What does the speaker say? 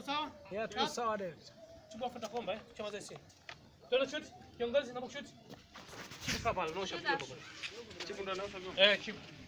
sawa? Yeah, tuko sawa David. Chukua futa komba chama zesi. Tuna shoot. Kiongozi na shoot. Chifu kapa anaosha pia baba. Chifu ndo anaosha. Chifu.